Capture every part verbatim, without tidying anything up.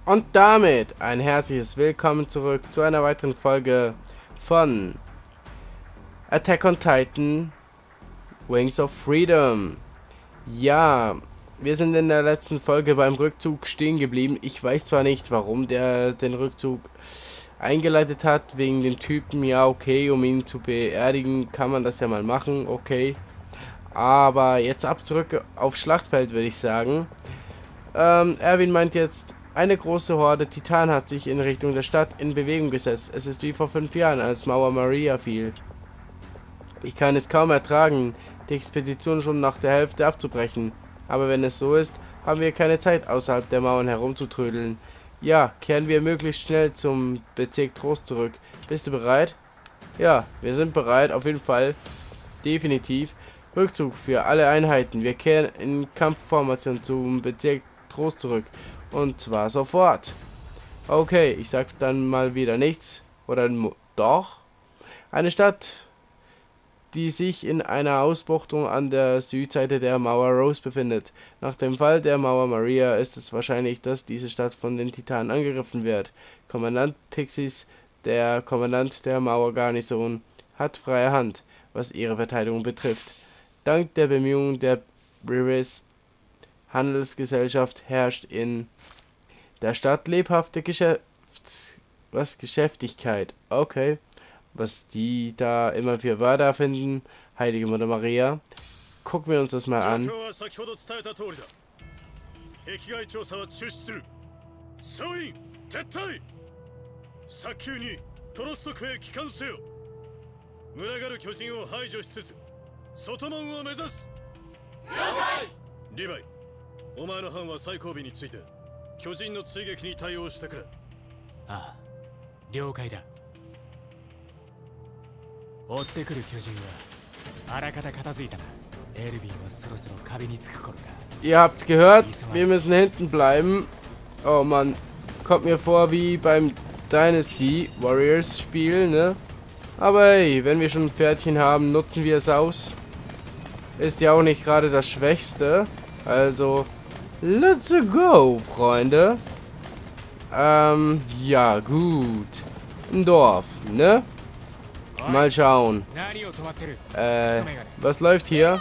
Und damit ein herzliches Willkommen zurück zu einer weiteren Folge von Attack on Titan Wings of Freedom. Ja, wir sind in der letzten Folge beim Rückzug stehen geblieben. Ich weiß zwar nicht, warum der den Rückzug eingeleitet hat, wegen dem Typen. Ja, okay, um ihn zu beerdigen, kann man das ja mal machen, okay. Aber jetzt ab zurück aufs Schlachtfeld, würde ich sagen. Ähm, Erwin meint jetzt, eine große Horde Titan hat sich in Richtung der Stadt in Bewegung gesetzt. Es ist wie vor fünf Jahren, als Mauer Maria fiel. Ich kann es kaum ertragen, die Expedition schon nach der Hälfte abzubrechen. Aber wenn es so ist, haben wir keine Zeit, außerhalb der Mauern herumzutrödeln. Ja, kehren wir möglichst schnell zum Bezirk Trost zurück. Bist du bereit? Ja, wir sind bereit, auf jeden Fall. Definitiv. Rückzug für alle Einheiten. Wir kehren in Kampfformation zum Bezirk Trost zurück. Und zwar sofort. Okay, ich sag dann mal wieder nichts. Oder doch? Eine Stadt, die sich in einer Ausbuchtung an der Südseite der Mauer Rose befindet. Nach dem Fall der Mauer Maria ist es wahrscheinlich, dass diese Stadt von den Titanen angegriffen wird. Kommandant Pixis, der Kommandant der Mauer Garnison, hat freie Hand, was ihre Verteidigung betrifft. Dank der Bemühungen der Briris Handelsgesellschaft herrscht in der Stadt lebhafte Geschäfts... Was? Geschäftigkeit. Okay. Was die da immer für Wörter finden. Heilige Mutter Maria. Gucken wir uns das mal an. Ah, 了解だ。追ってくる巨人はあらかた片付いたな。エルヴィンはそろそろ壁につく頃か。 Ihr habt's gehört, wir müssen hinten bleiben. Oh Mann, kommt mir vor wie beim Dynasty Warriors Spiel, ne? Aber hey, wenn wir schon ein Pferdchen haben, nutzen wir es aus. Ist ja auch nicht gerade das Schwächste. Also, let's go, Freunde. Ähm, ja, gut. Ein Dorf, ne? Mal schauen. Äh, was läuft hier?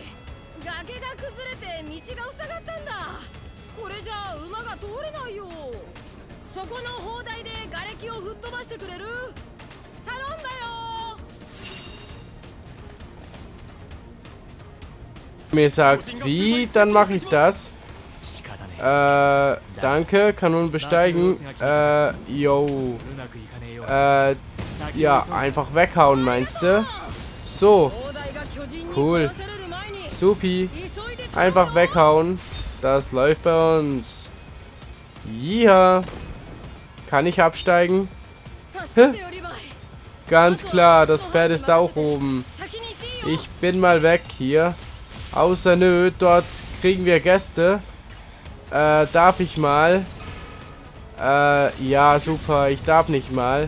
Mir sagst wie, dann mache ich das. Äh, danke, kann nun besteigen. Äh, yo. Äh, ja, einfach weghauen, meinst du? So. Cool. Supi. Einfach weghauen. Das läuft bei uns. Ja. Kann ich absteigen? Hä? Ganz klar, das Pferd ist auch oben. Ich bin mal weg hier. Außer nö, dort kriegen wir Gäste. Äh, darf ich mal? Äh, ja, super. Ich darf nicht mal.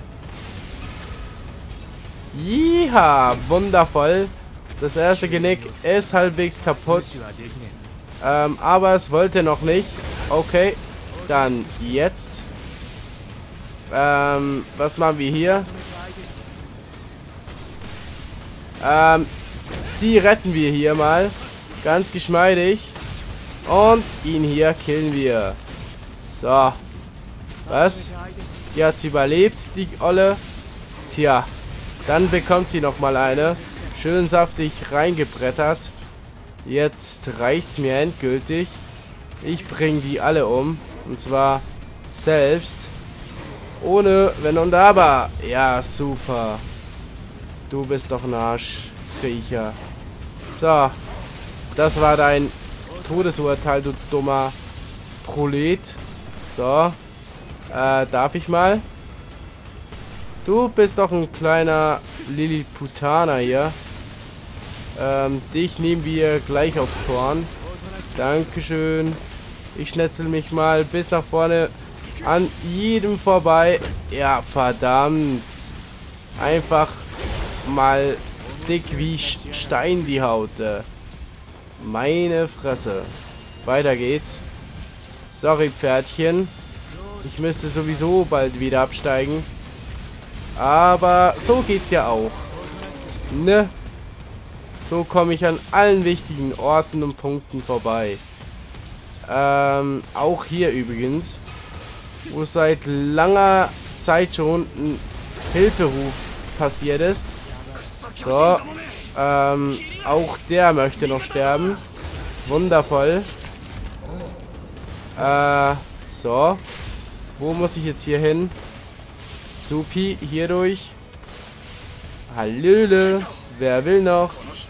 Ja, wundervoll. Das erste Genick ist halbwegs kaputt. Ähm, aber es wollte noch nicht. Okay, dann jetzt. Ähm, was machen wir hier? Ähm, sie retten wir hier mal. Ganz geschmeidig. Und ihn hier killen wir. So. Was? Die hat's überlebt, die Olle. Tja. Dann bekommt sie nochmal eine. Schön saftig reingebrettert. Jetzt reicht's mir endgültig. Ich bringe die alle um. Und zwar selbst. Ohne Wenn und Aber. Ja, super. Du bist doch ein Arschkriecher. So. Das war dein Todesurteil, du dummer Prolet. So. Äh, darf ich mal? Du bist doch ein kleiner Lilliputaner hier. Ähm, dich nehmen wir gleich aufs Korn. Dankeschön. Ich schnetzel mich mal bis nach vorne an jedem vorbei. Ja, verdammt. Einfach mal dick wie Stein die Haut. Meine Fresse. Weiter geht's. Sorry, Pferdchen. Ich müsste sowieso bald wieder absteigen. Aber so geht's ja auch. Ne? So komme ich an allen wichtigen Orten und Punkten vorbei. Ähm, auch hier übrigens, wo seit langer Zeit schon ein Hilferuf passiert ist. So, ähm, auch der möchte noch sterben. Wundervoll. Äh, so. Wo muss ich jetzt hier hin? Supi, hier durch. Hallöle. Wer will noch?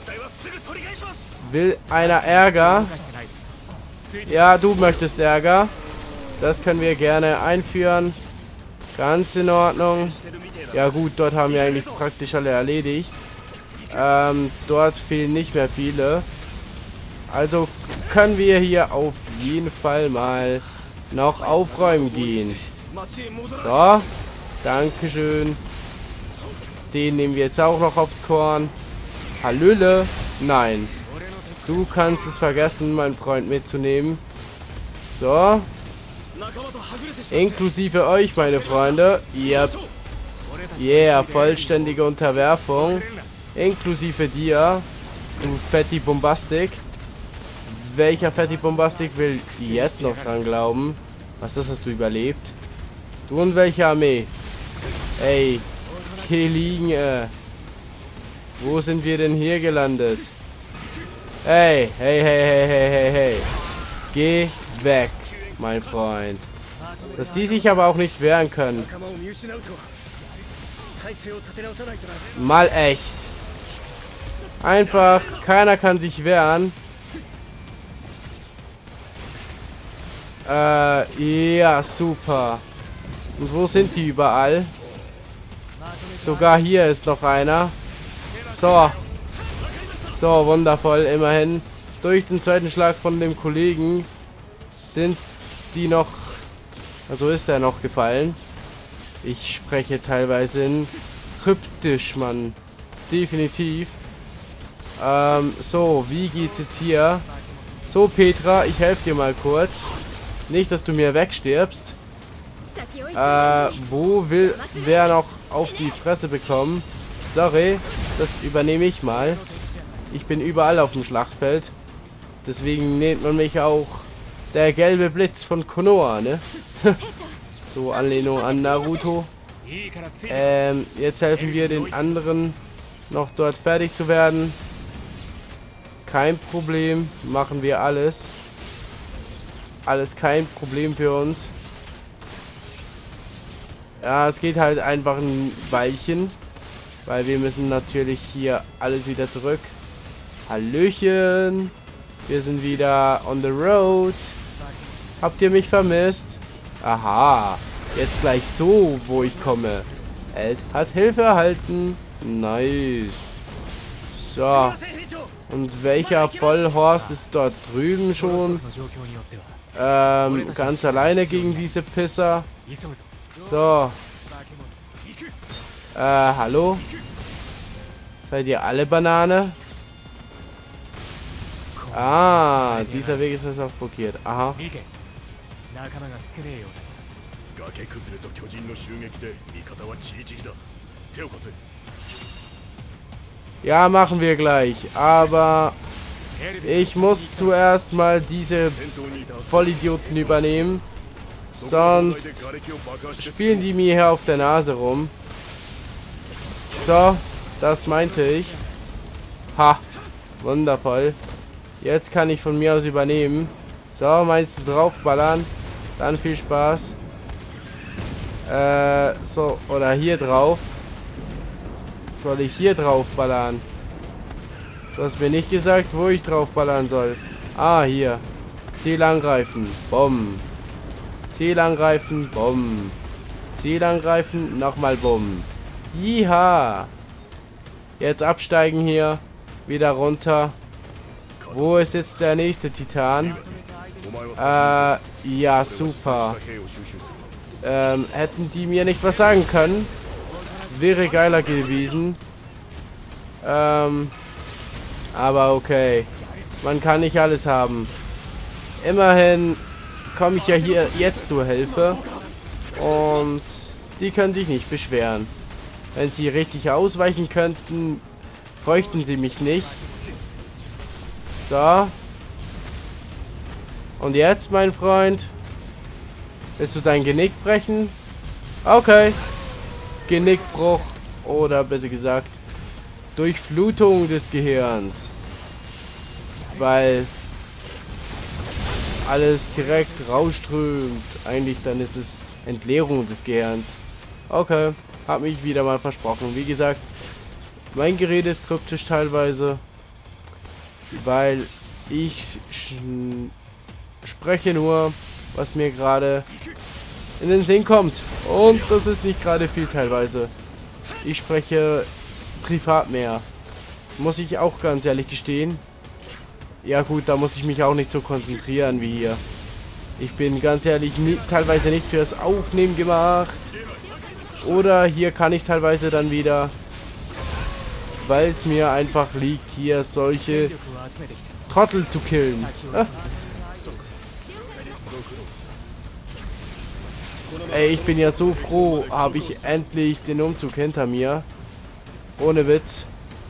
Will einer Ärger? Ja, du möchtest Ärger. Das können wir gerne einführen. Ganz in Ordnung. Ja gut, dort haben wir eigentlich praktisch alle erledigt. Ähm, dort fehlen nicht mehr viele. Also können wir hier auf jeden Fall mal noch aufräumen gehen. So, dankeschön. Den nehmen wir jetzt auch noch aufs Korn. Hallöle. Nein. Du kannst es vergessen, meinen Freund mitzunehmen. So. Inklusive euch, meine Freunde. Yep. Yeah, vollständige Unterwerfung. Inklusive dir. Du Fetti Bombastik. Welcher Fetti Bombastik will jetzt noch dran glauben? Was, das hast du überlebt? Du und welche Armee? Ey. Kelinge. Wo sind wir denn hier gelandet? Hey, hey, hey, hey, hey, hey, hey. Geh weg, mein Freund. Dass die sich aber auch nicht wehren können. Mal echt. Einfach, keiner kann sich wehren. Äh, ja, super. Und wo sind die überall? Sogar hier ist noch einer. So. So, wundervoll, immerhin. Durch den zweiten Schlag von dem Kollegen sind die noch... Also ist er noch gefallen. Ich spreche teilweise in kryptisch, Mann. Definitiv. Ähm, so, wie geht's jetzt hier? So, Petra, ich helfe dir mal kurz. Nicht, dass du mir wegstirbst. Äh, wo will wer noch auf die Fresse bekommen? Sorry, das übernehme ich mal. Ich bin überall auf dem Schlachtfeld. Deswegen nennt man mich auch der gelbe Blitz von Konoha, ne? So, Anlehnung an Naruto. Ähm, jetzt helfen wir den anderen noch dort fertig zu werden. Kein Problem, machen wir alles. Alles kein Problem für uns. Ja, es geht halt einfach ein Weilchen. Weil wir müssen natürlich hier alles wieder zurück. Hallöchen. Wir sind wieder on the road. Habt ihr mich vermisst? Aha. Jetzt gleich so, wo ich komme. Eld hat Hilfe erhalten. Nice. So. Und welcher Vollhorst ist dort drüben schon? Ähm, ganz alleine gegen diese Pisser. So. Äh, hallo? Seid ihr alle Banane? Ah, dieser Weg ist jetzt auch blockiert. Aha. Ja, machen wir gleich. Aber ich muss zuerst mal diese Vollidioten übernehmen. Sonst spielen die mir hier auf der Nase rum. So, das meinte ich. Ha, wundervoll. Jetzt kann ich von mir aus übernehmen. So, meinst du draufballern? Dann viel Spaß. Äh, so, oder hier drauf. Soll ich hier draufballern? Du hast mir nicht gesagt, wo ich draufballern soll. Ah, hier. Ziel angreifen. Bumm. Ziel angreifen. Bumm. Ziel angreifen. Nochmal Bumm. Jiha. Jetzt absteigen hier. Wieder runter. Wo ist jetzt der nächste Titan? Äh, ja, super. Ähm, hätten die mir nicht was sagen können? Wäre geiler gewesen. Ähm, aber okay. Man kann nicht alles haben. Immerhin komme ich ja hier jetzt zur Hilfe. Und die können sich nicht beschweren. Wenn sie richtig ausweichen könnten, bräuchten sie mich nicht. So. Und jetzt, mein Freund? Willst du dein Genick brechen? Okay. Genickbruch. Oder besser gesagt, Durchflutung des Gehirns. Weil alles direkt rausströmt. Eigentlich dann ist es Entleerung des Gehirns. Okay. Hab mich wieder mal versprochen. Wie gesagt, mein Gerät ist kryptisch teilweise. Weil ich spreche nur, was mir gerade in den Sinn kommt. Und das ist nicht gerade viel teilweise. Ich spreche privat mehr. Muss ich auch ganz ehrlich gestehen. Ja gut, da muss ich mich auch nicht so konzentrieren wie hier. Ich bin ganz ehrlich nie, teilweise nicht fürs Aufnehmen gemacht. Oder hier kann ich teilweise dann wieder, weil es mir einfach liegt, hier solche Trottel zu killen. Ah. Ey, ich bin ja so froh, habe ich endlich den Umzug hinter mir. Ohne Witz.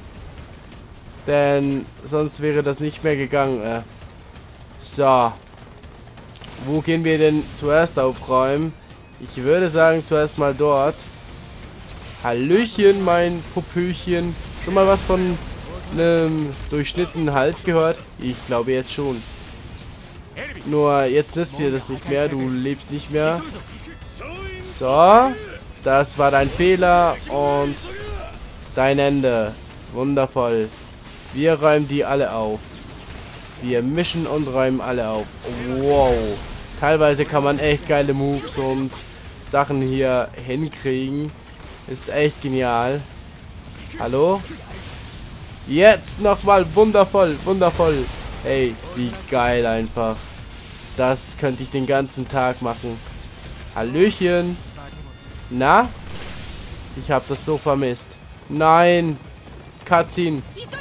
Denn sonst wäre das nicht mehr gegangen. Äh. So. Wo gehen wir denn zuerst aufräumen? Ich würde sagen, zuerst mal dort. Hallöchen, mein Popöchen. Schon mal was von einem durchschnittenen Hals gehört? Ich glaube jetzt schon. Nur jetzt nützt dir das nicht mehr. Du lebst nicht mehr. So. Das war dein Fehler. Und dein Ende. Wundervoll. Wir räumen die alle auf. Wir mischen und räumen alle auf. Wow. Teilweise kann man echt geile Moves und Sachen hier hinkriegen. Ist echt genial. Hallo? Jetzt nochmal. Wundervoll. Wundervoll. Hey, wie geil einfach. Das könnte ich den ganzen Tag machen. Hallöchen. Na? Ich habe das so vermisst. Nein. Cutscene.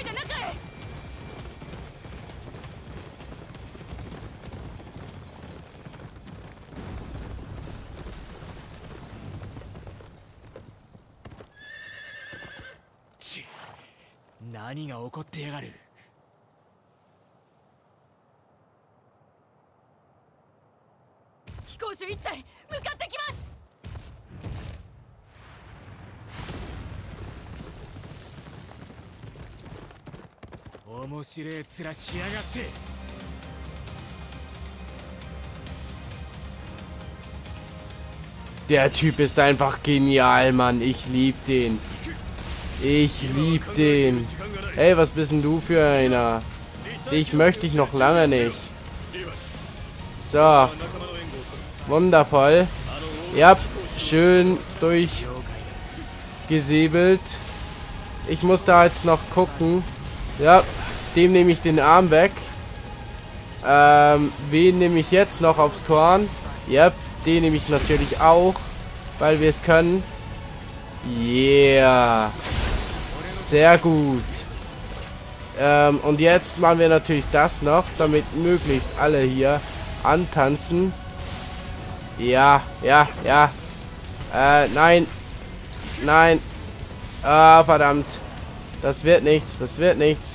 Der Typ ist einfach genial, Mann. Ich lieb den. Ich lieb den. Hey, was bist denn du für einer? Dich möchte ich noch lange nicht. So. Wundervoll. Ja, schön durchgesäbelt. Ich muss da jetzt noch gucken. Ja, dem nehme ich den Arm weg. Ähm, wen nehme ich jetzt noch aufs Korn? Ja, den nehme ich natürlich auch, weil wir es können. Yeah. Sehr gut. Ähm, und jetzt machen wir natürlich das noch, damit möglichst alle hier antanzen. Ja, ja, ja. Äh, nein. Nein. Ah, verdammt. Das wird nichts, das wird nichts.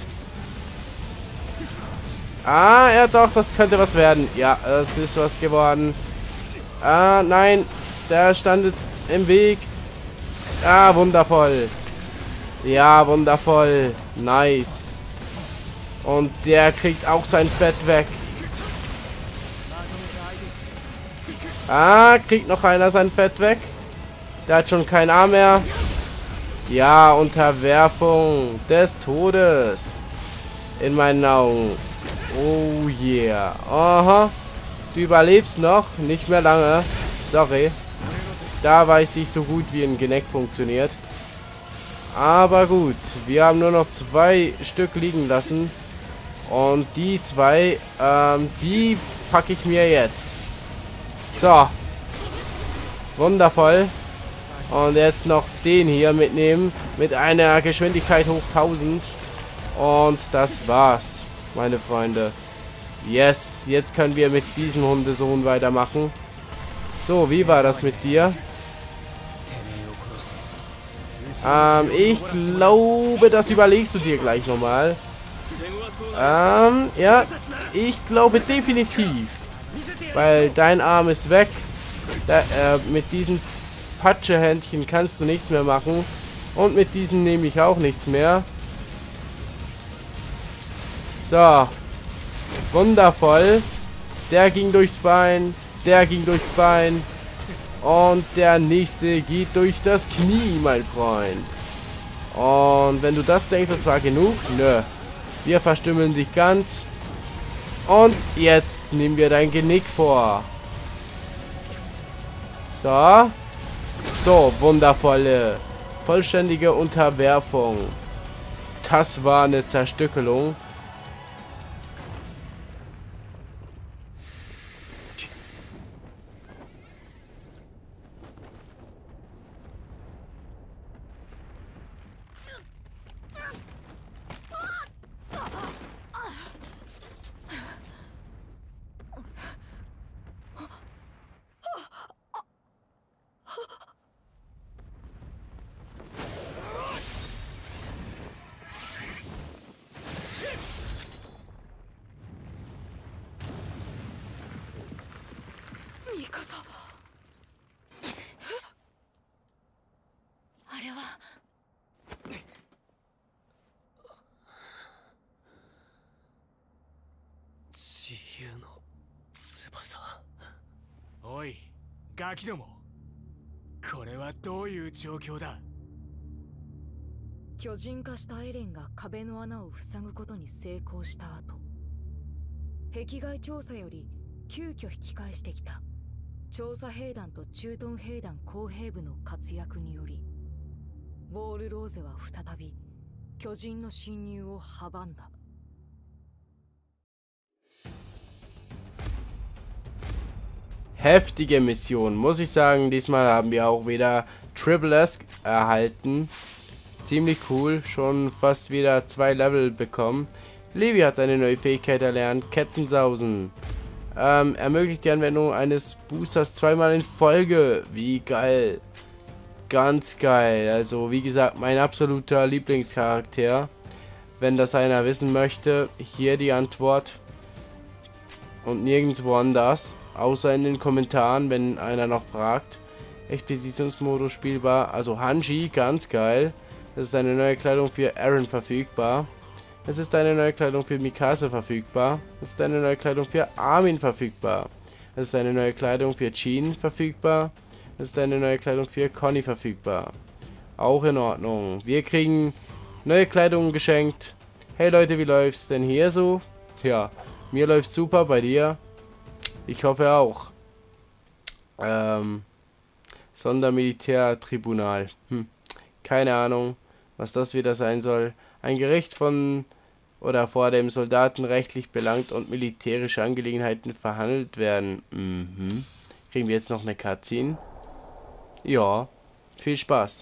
Ah, ja doch, das könnte was werden. Ja, das ist was geworden. Ah, nein. Der stand im Weg. Ah, wundervoll. Ja, wundervoll. Nice. Und der kriegt auch sein Fett weg. Ah, kriegt noch einer sein Fett weg. Der hat schon keinen Arm mehr. Ja, Unterwerfung des Todes. In meinen Augen. Oh yeah. Aha. Du überlebst noch. Nicht mehr lange. Sorry. Da weiß ich so gut, wie ein Genick funktioniert. Aber gut. Wir haben nur noch zwei Stück liegen lassen. Und die zwei, ähm, die packe ich mir jetzt. So. Wundervoll. Und jetzt noch den hier mitnehmen. Mit einer Geschwindigkeit hoch tausend. Und das war's, meine Freunde. Yes, jetzt können wir mit diesem Hundesohn weitermachen. So, wie war das mit dir? Ähm, ich glaube, das überlegst du dir gleich nochmal. Ähm, ja, ich glaube definitiv. Weil dein Arm ist weg. Da, äh, mit diesen Patschehändchen kannst du nichts mehr machen. Und mit diesen nehme ich auch nichts mehr. So. Wundervoll. Der ging durchs Bein. Der ging durchs Bein. Und der nächste geht durch das Knie, mein Freund. Und wenn du das denkst, das war genug, nö. Wir verstümmeln dich ganz. Und jetzt nehmen wir dein Genick vor. So. So, wundervolle, vollständige Unterwerfung. Das war eine Zerstückelung. おい、ガキども。これはどういう状況だ。 巨人化したエレンが壁の穴を塞ぐことに成功した後、壁外調査より急遽引き返してきた調査兵団と駐屯兵団工兵部の活躍により、ウォールローゼは再び巨人の侵入を阻んだ。 Heftige Mission, muss ich sagen. Diesmal haben wir auch wieder Triple S erhalten. Ziemlich cool, schon fast wieder zwei Level bekommen. Levi hat eine neue Fähigkeit erlernt, Kettensausen. Ähm, ermöglicht die Anwendung eines Boosters zweimal in Folge. Wie geil. Ganz geil. Also, wie gesagt, mein absoluter Lieblingscharakter. Wenn das einer wissen möchte, hier die Antwort. Und nirgendwo anders. Außer in den Kommentaren, wenn einer noch fragt. Expeditionsmodus spielbar. Also Hanji, ganz geil. Es ist eine neue Kleidung für Aaron verfügbar. Es ist eine neue Kleidung für Mikasa verfügbar. Es ist eine neue Kleidung für Armin verfügbar. Es ist eine neue Kleidung für Jean verfügbar. Es ist eine neue Kleidung für Conny verfügbar. Auch in Ordnung. Wir kriegen neue Kleidung geschenkt. Hey Leute, wie läuft's denn hier so? Ja, mir läuft's super, bei dir? Ich hoffe auch. Ähm, Sondermilitärtribunal. Hm. Keine Ahnung, was das wieder sein soll. Ein Gericht von oder vor dem Soldaten rechtlich belangt und militärische Angelegenheiten verhandelt werden. Mhm. Kriegen wir jetzt noch eine Cutscene? Ja, viel Spaß.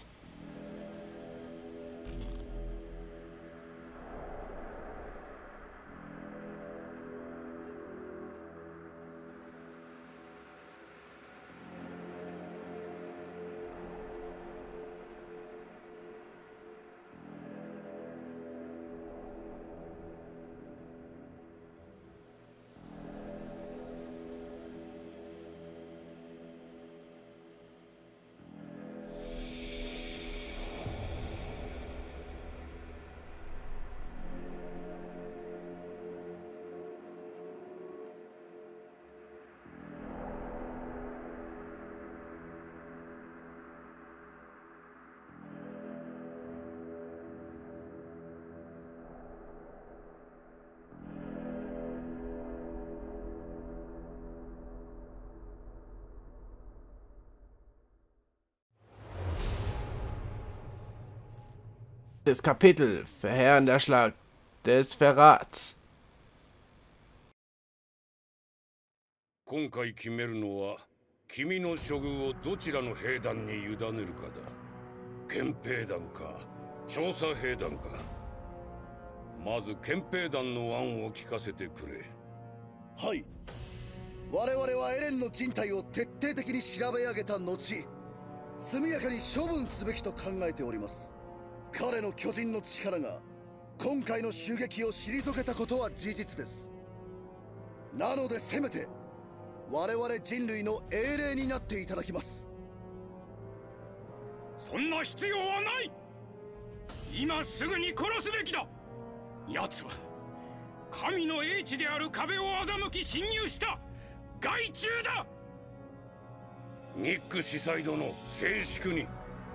Das Kapitel Verheerender Schlag des Verrats. 今回決めるのは君の処遇をどちらの兵団に委ねるかだ。憲兵団か調査兵団か。まず憲兵団の案を聞かせてくれ。 はい。 我々はエレンの人体を徹底的に調べ上げた後、速やかに処分すべきと考えております。彼の巨人の力が今回の襲撃を退けたことは事実です。なのでせめて我々人類の英霊になっていただきます。 そんな必要はない。今すぐに殺すべきだ。奴は神の英知である壁を欺き侵入した害虫だ。 ニック司祭殿、静粛に。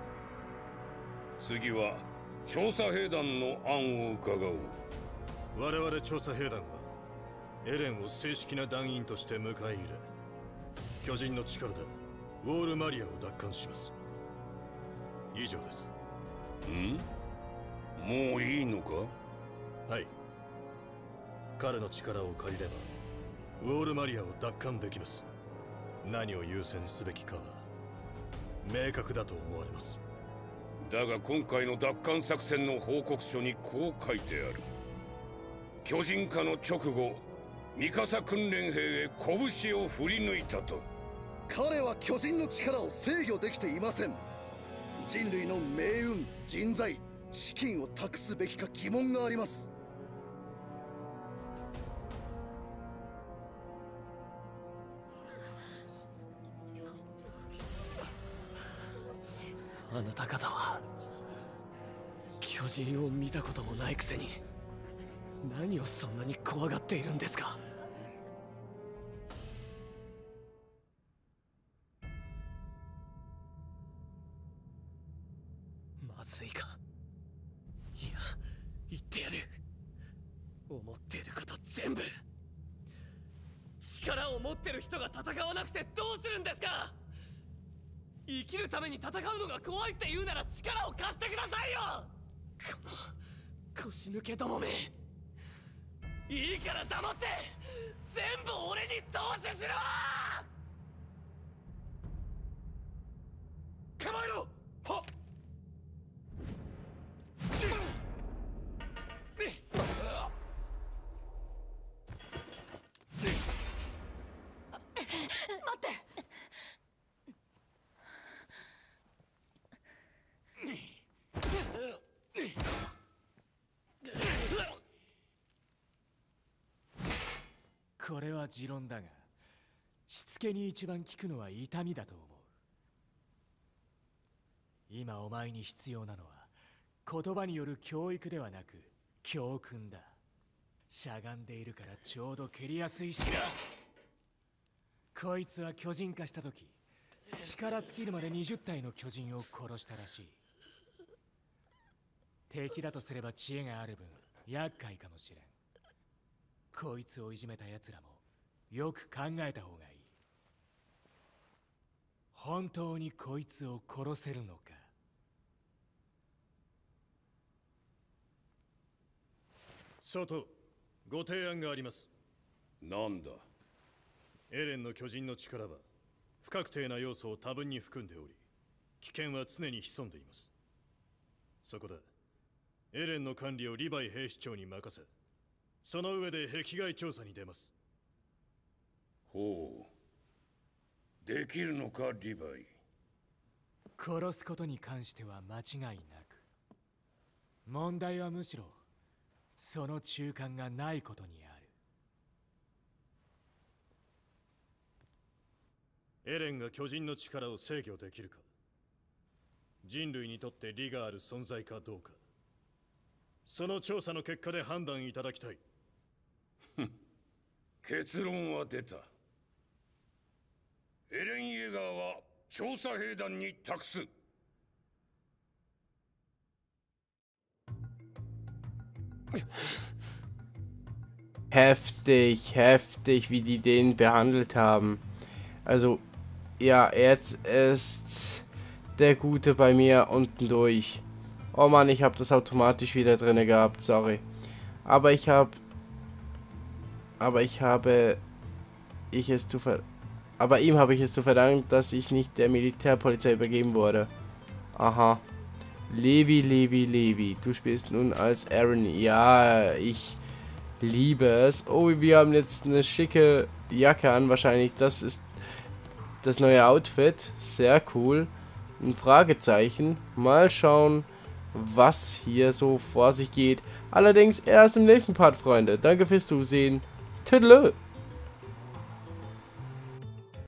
次は調査兵団の案を伺おう。 我々調査兵団はエレンを正式な団員として迎え入れ、巨人の力でウォールマリアを奪還します。以上です。 ん？もういいのか？ はい。彼の力を借りればウォールマリアを奪還できます。何を優先すべきかは明確だと思われます。 だが今回の奪還作戦の報告書にこう書いてある。巨人化の直後、ミカサ訓練兵へ拳を振り抜いたと。 彼は巨人の力を制御できていません。人類の命運、人材、資金を託すべきか疑問があります。 あなた方は巨人を見たこともないくせに何をそんなに怖がっているんですか。まずいか。いや、言ってやる。思っていること全部。力を持ってる人が戦わなくてどうするんですか。生きるために戦うのが怖いって言うなら力を貸してくださいよ。この腰抜けどもめ、いいから黙って全部俺に投資しろ。 構えろ。はっ。 待って。 これは持論だが、しつけに一番効くのは痛みだと思う。今お前に必要なのは言葉による教育ではなく教訓だ。しゃがんでいるからちょうど蹴りやすいしな。こいつは巨人化した時、力尽きるまでにじゅったいの巨人を殺したらしい。敵だとすれば知恵がある分厄介かもしれん。こいつをいじめた奴らもよく考えた方がいい。本当にこいつを殺せるのか。 外、ご提案があります。 なんだ。 エレンの巨人の力は不確定な要素を多分に含んでおり、危険は常に潜んでいます。そこでエレンの管理をリヴァイ兵士長に任せ、その上で壁外調査に出ます。 ほう。できるのか、リヴァイ。 殺すことに関しては間違いなく。問題はむしろその中間がないことにある。 エレンが巨人の力を制御できるか、人類にとって利がある存在かどうか、その調査の結果で判断いただきたい。 結論は出た。エレン・イェガーは調査兵団に託す。 Heftig, heftig, wie die den behandelt haben. Also, ja, jetzt ist der Gute bei mir unten durch. Oh Mann, ich habe das automatisch wieder drin gehabt, sorry. Aber ich habe... Aber ich habe... Ich es zu ver... Aber ihm habe ich es zu verdanken, dass ich nicht der Militärpolizei übergeben wurde. Aha. Levi, Levi, Levi. Du spielst nun als Aaron. Ja, ich... liebe es. Oh, wir haben jetzt eine schicke Jacke an. Wahrscheinlich, das ist das neue Outfit. Sehr cool. Ein Fragezeichen. Mal schauen, was hier so vor sich geht. Allerdings erst im nächsten Part, Freunde. Danke fürs Zusehen. Tüdelö.